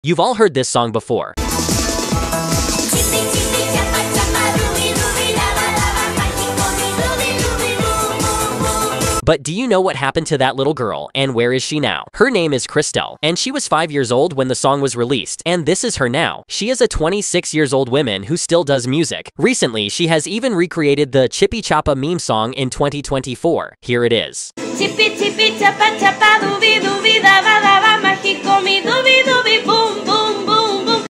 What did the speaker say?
You've all heard this song before. Chippi, chippi, chappa, chappa, dubidubi, lava, lava, fighting for me, dubidubi, boo, boo, boo. But do you know what happened to that little girl, and where is she now? Her name is Christelle, and she was 5 years old when the song was released, and this is her now. She is a 26 years old woman who still does music. Recently, she has even recreated the Chippi Chappa meme song in 2024. Here it is. Chippi, chippi, chappa, chappa, dubidubi, lava, lava,